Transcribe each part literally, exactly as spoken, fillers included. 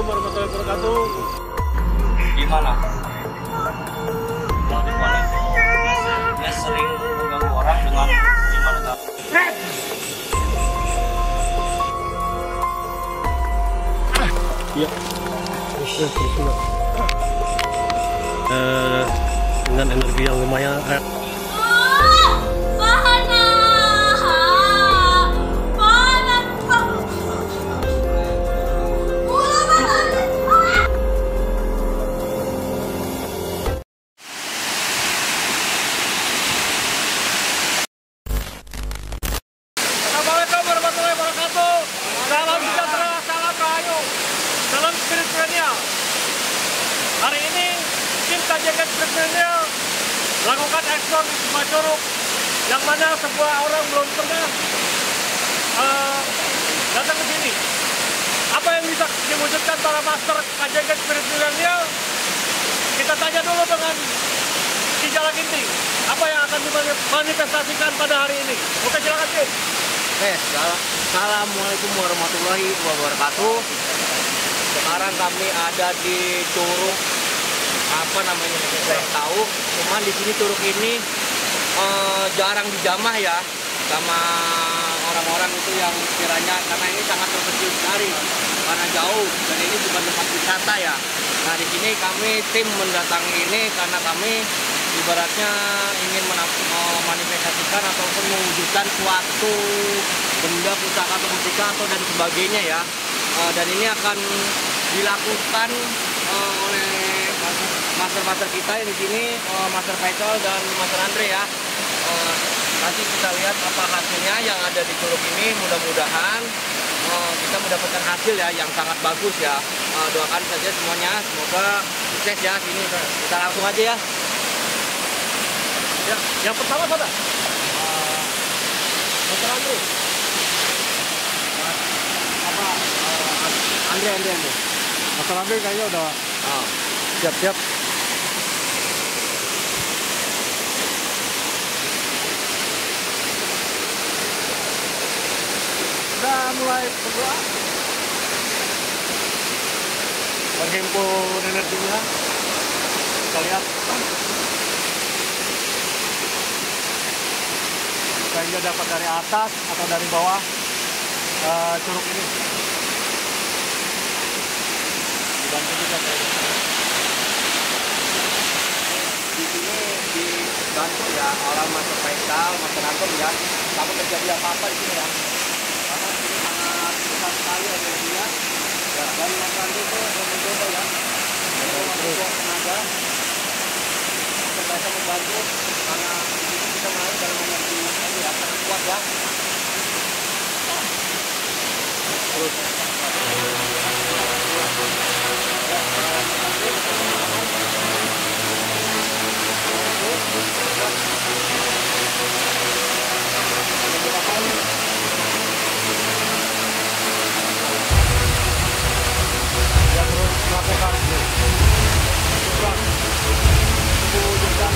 Assalamualaikum warahmatullahi wabarakatuh. Gimana? Motif wanita dia sering mengganggu orang dengan gimana tak? Iya. Eh, dengan energi yang lumayan. Eh. Assalamualaikum warahmatullahi wabarakatuh. Salam sejahtera, salam rahayu, salam spiritualnya. Hari ini tim K J K spiritualnya melakukan ekspor di Sumba Curug, yang mana sebuah orang belum pernah uh, datang ke sini. Apa yang bisa diwujudkan para master K J K spiritualnya? Kita tanya dulu dengan Ki Jala Ginting. Apa yang akan dimanifestasikan pada hari ini? Oke, silakan Ki. Oke, Assalamualaikum warahmatullahi wabarakatuh. Sekarang kami ada di Curug, apa namanya saya tahu. Cuman di sini Curug ini eh, jarang dijamah ya sama orang-orang itu yang kiranya, karena ini sangat terpencil sekali karena jauh dan ini bukan tempat wisata ya. Nah di sini kami tim mendatangi ini karena kami ibaratnya ingin memanifestasikan ataupun mewujudkan suatu benda pusaka atau mustika atau dan sebagainya ya. Uh, dan ini akan dilakukan uh, oleh master-master kita yang di sini, uh, Master Faisal dan Master Andre ya. Uh, nanti kita lihat apa hasilnya yang ada di Curug ini. Mudah-mudahan uh, kita mendapatkan hasil ya yang sangat bagus ya. Uh, doakan saja semuanya, semoga sukses ya. Sini kita langsung aja ya. Ya, yang pertama mana? Uh, Master Andre. Apa? Uh, Andre, Andre, Andre. Master Andre kayaknya udah Oh. siap-siap. Udah mulai berdoa. Berhimpun energinya. Kita lihat. Kayaknya dapat dari atas atau dari bawah uh, curug ini. Dibantu juga kayaknya. Di sini dibantu ya orang Master Faisal, Master Anton ya. Takut terjadi apa-apa di sini ya. Karena di sini sangat besar sekali energinya. Ya, dan Master Anton itu mencoba ya. Mencoba tenaga. Master Faisal membantu karena di sini kita main dalam energi ini ya, sangat kuat ya. Terus. Ya terus melakukan juga mewujudkan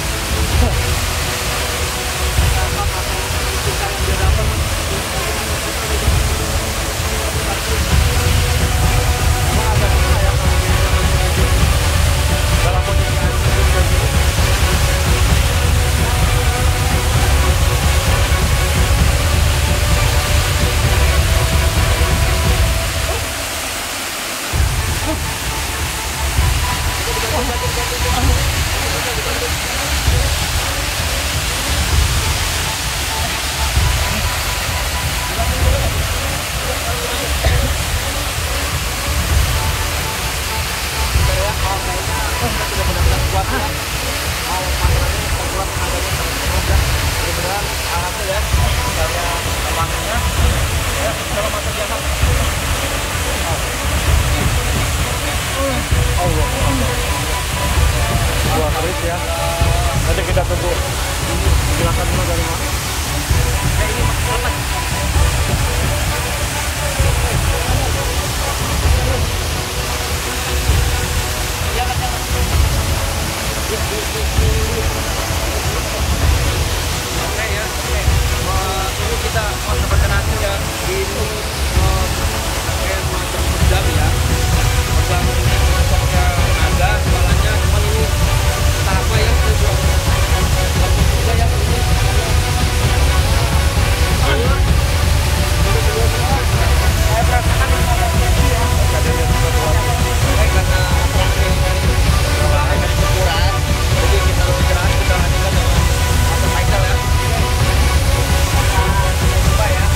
apa kita yang dia dapat memang ada mana ya kalau dalam posisi yang seperti ini. Dua kali ya. Nanti kita tunggu. Silakan dulu dari mana? Oke ya, oke. Uh, ini kita mau mendapatkan hasil ya. Ini uh, kayak semacam pedang ya. bilang sosoknya naga kepalanya, cuman ini entah apa ya, saya bilang bagus juga ya ini. Saya merasakan baik karena operasi mulai dari syukuran, jadi kita lebih keras, kita lanjutkan dengan Master Faisal ya. Kita coba ya.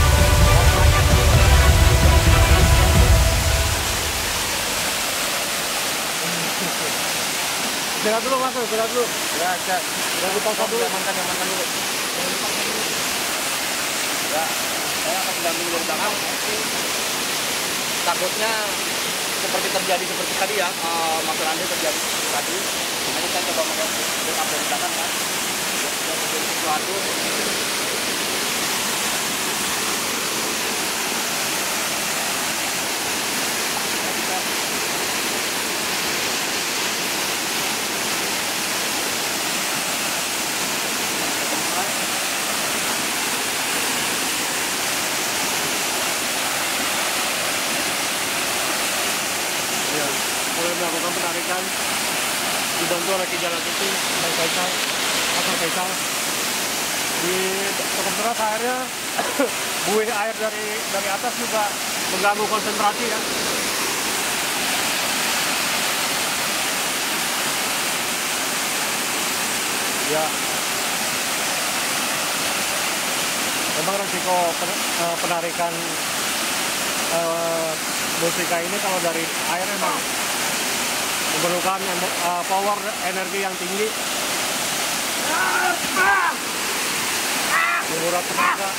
Istirahat dulu mas, istirahat dulu. Ya, cek. Jangan lupa dulu. Amankan, amankan dulu. Ya, saya akan dampingi dari belakang. Takutnya seperti terjadi seperti tadi ya, uh, Mas Randi terjadi seperti tadi. Nanti kita coba mengambil dari belakang kan. Dan terjadi sesuatu. Mulai melakukan penarikan dibantu oleh Ki Jalaginting dan Faisal, Master Faisal. Di cukup deras airnya, buih air dari dari atas juga mengganggu konsentrasi ya. Ya, memang resiko penarikan uh, musika ini kalau dari air memang memerlukan uh, power energi yang tinggi, menguras tenaga.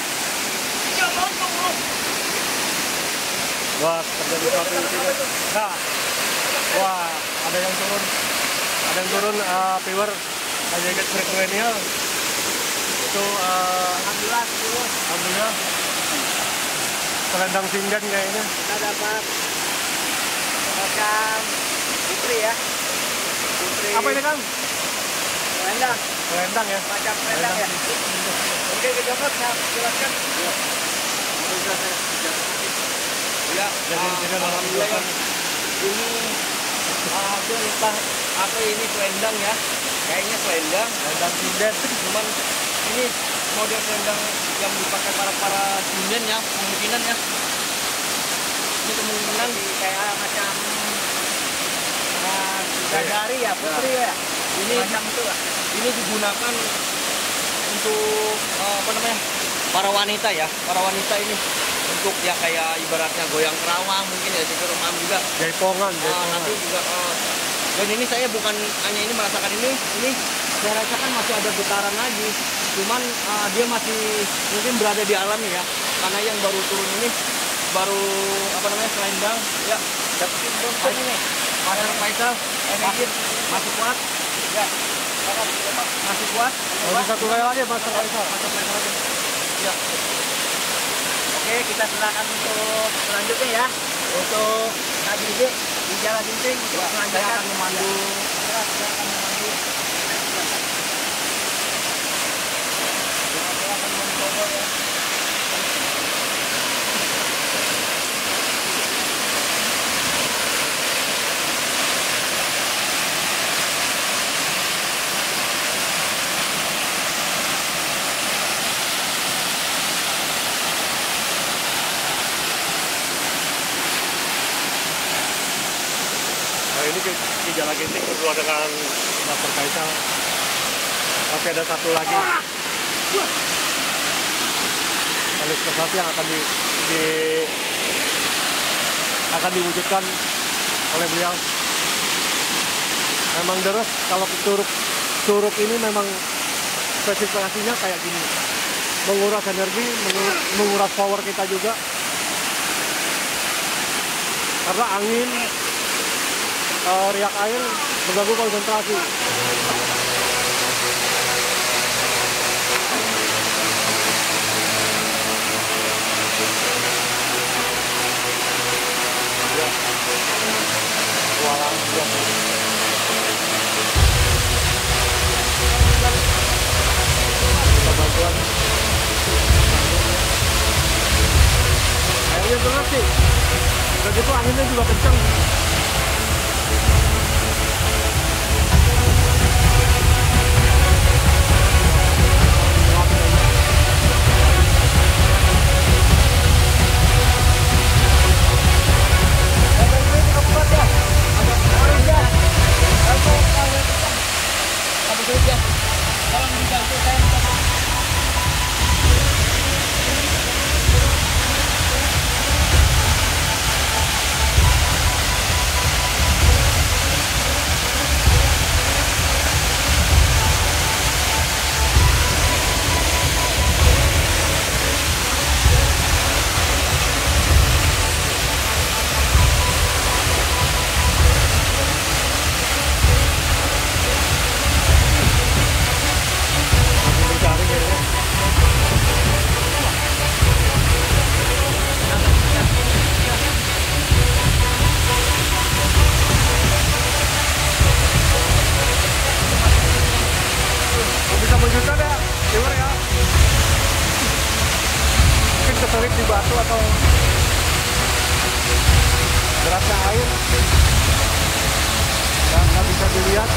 Wah, terjadi suatu insiden. Nah, wah, ada yang turun, ada yang turun uh, viewer jaket Cranial itu uh, Alhamdulillah, alhamdulillah selendang sinden kayaknya. kita dapat semacam putri ya. Putri. Apa ini Kang? Selendang. Selendang ya? Macam selendang ya. Oke, kita saya jelaskan. Ya. Bisa saya jelaskan. Ya, Jadi uh, tidak alhamdulillah ya. Ini uh, hasil entah apa ini selendang ya. Kayaknya selendang. Selendang sinden. Cuman ini model selendang yang dipakai para para sinden ya, kemungkinan ya. Ini kemungkinan di kayak macam uh, bidadari ya, putri ya. Ini macam itu lah. Ini digunakan untuk uh, apa namanya? Para wanita ya, para wanita ini untuk ya kayak ibaratnya goyang kerawang mungkin ya, jadi remam juga. Jaipongan, Uh, jaipongan. nanti juga uh, dan ini saya bukan hanya ini merasakan ini, ini saya rasakan masih ada getaran lagi. Cuman uh, dia masih mungkin berada di alam ya, karena yang baru turun ini baru apa namanya selendang ya. Dapetin bonton ini, Master Faisal, masih masih kuat, ya. Masih kuat. Oh, satu lagi aja Master Faisal. Master Faisal aja. Ya. Oke, kita silakan untuk selanjutnya ya. Untuk Kak Didi di Jalaginting untuk selanjutnya akan memandu. Ya, saya akan memandu. Saya akan mencoba ya. Nah, ini Ki Ki Jalaginting berdua dengan Master Faisal. Masih ada satu lagi manifestasi yang akan di, di akan diwujudkan oleh beliau. Memang deras kalau curug curug ini memang spesifikasinya kayak gini, menguras energi, mengu- menguras power kita juga karena angin, uh, riak air mengganggu konsentrasi. Ya. Walang, ya. Kita bantuan. Airnya deras sih. Udah gitu anginnya juga kencang. atau derasnya air yang nggak bisa dilihat.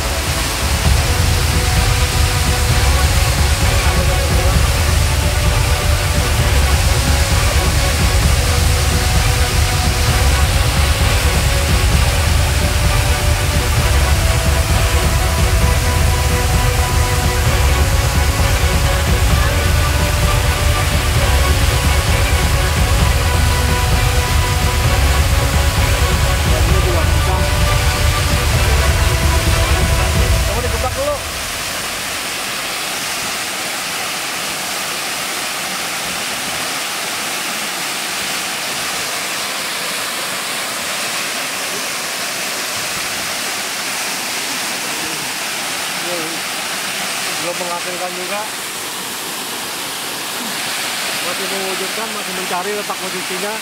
Belum menghasilkan juga, masih mewujudkan, masih mencari letak posisinya.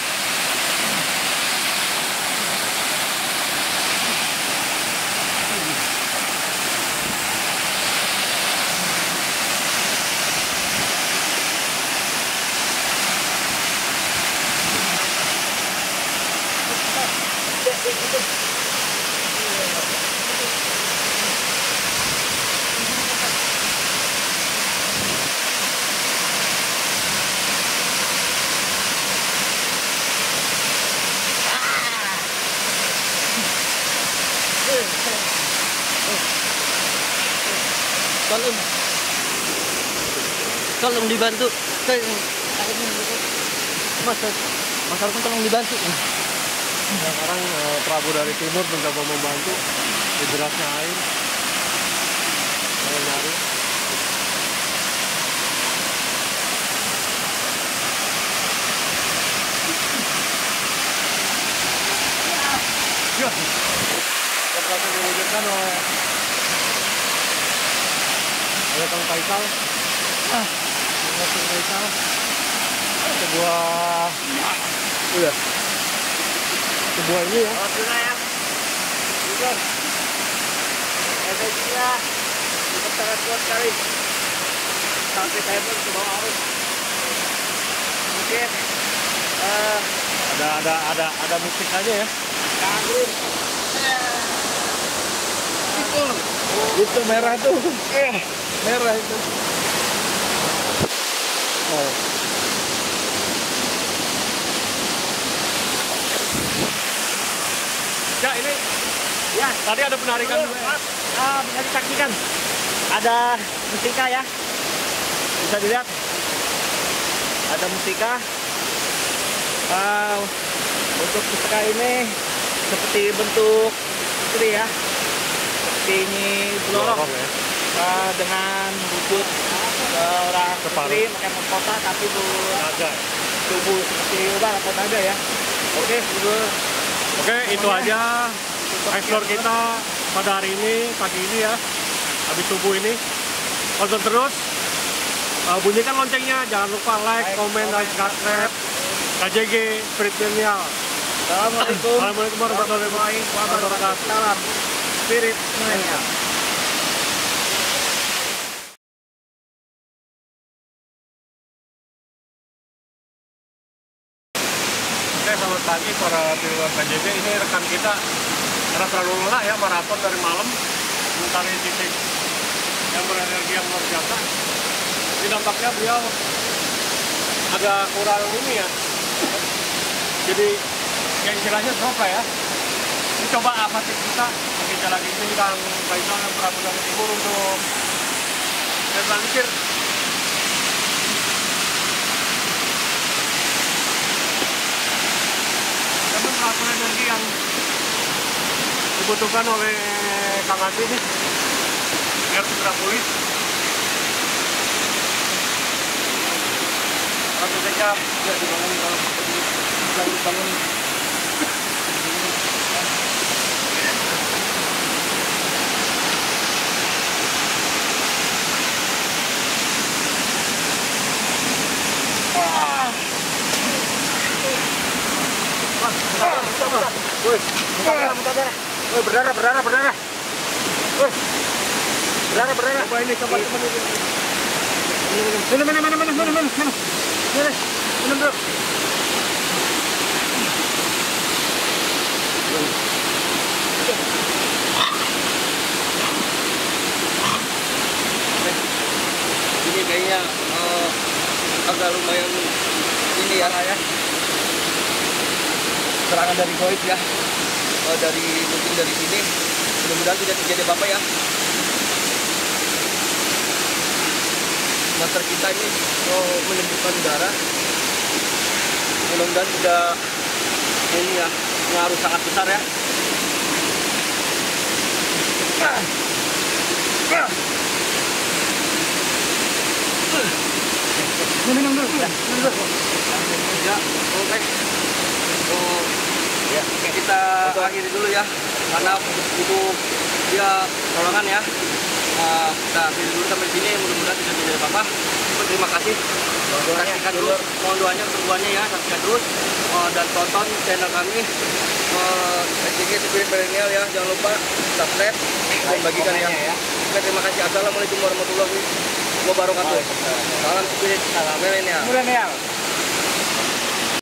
Tolong, tolong dibantu. Mas, Mas Arfan tolong dibantu. Nah, sekarang eh, Prabu dari timur mencoba membantu di derasnya air. Saya nyari. Ya, yang berhasil diwujudkan oleh oleh Kang Faisal. Ah, Kang Faisal. Sebuah, iya, sebuah ini ya. Oh, sudah ya. Sudah. Efeknya cukup sangat kuat sekali. Sampai saya pun ke bawah arus. Mungkin uh, Ada ada ada ada musik aja ya. kagum. Itu, itu merah tuh. Eh, merah itu. Oh. Ya ini, Ya, tadi ada penarikan juga. Ya? ah, bisa disaksikan. Ada musika ya. Bisa dilihat. Ada musika. Ah, untuk musika ini seperti bentuk ini ya. Seperti ini belorong. Belorong, ya. Ah, dengan wujud ah, orang Separuh. muslim pakai mahkota tapi Naga. tubuh seperti ubah atau naga ya. Oke, dulu. Oke, itu aja explore kita pada hari ini, pagi ini ya. Habis subuh ini. Tonton terus. Uh, bunyikan loncengnya, jangan lupa like, Like, komen, dan comment, subscribe. K J G Spirit Millennial. Assalamualaikum. Assalamualaikum warahmatullahi wabarakatuh. Salam Spirit Millennial. Oke, selamat pagi para viewer K J G. Ini rekan kita karena terlalu lelah ya, maraton dari malam mencari titik yang berenergi yang luar biasa. Jadi dampaknya beliau agak kurang ini ya. Jadi ya istilahnya drop lah ya. Ini coba apa sih kita pakai jalan ini Kang Faisal yang Prabu dari Timur untuk menetralisir. Namun pelaku energi yang dibutuhkan oleh Kang Andi ini R Metropolis. Kami saja tidak dibangun kalau bisa dibangun. Woi, berdarah, berdarah, berdarah. Woi, berdarah, berdarah. Coba ini, coba teman ini. Minum, minum, minum, minum, minum, minum, minum, minum, minum, bro. Ini kayaknya uh, agak lumayan ini ya, ya. Serangan dari goib ya, uh, dari mungkin dari sini. Mudah-mudahan tidak terjadi apa-apa ya. Monster kita ini oh, menimbulkan darah. Mudah-mudahan tidak ini ya, pengaruh sangat besar ya. Minum dulu, ya. Minum dulu. Ya, oke. Oh, ya, kita akhiri dulu ya, karena untuk dia tolongan ya. Uh, kita akhiri dulu sampai sini, mudah-mudahan tidak terjadi apa-apa. Terima kasih. Saksikan dulu, mohon doanya, kesembuhannya ya, saksikan terus uh, dan tonton channel kami uh, S D G Spirit Milenial ya. Jangan lupa subscribe dan bagikan ya. ya. Oke, terima kasih. Assalamualaikum warahmatullahi wabarakatuh. Salam Spirit Milenial. Milenial.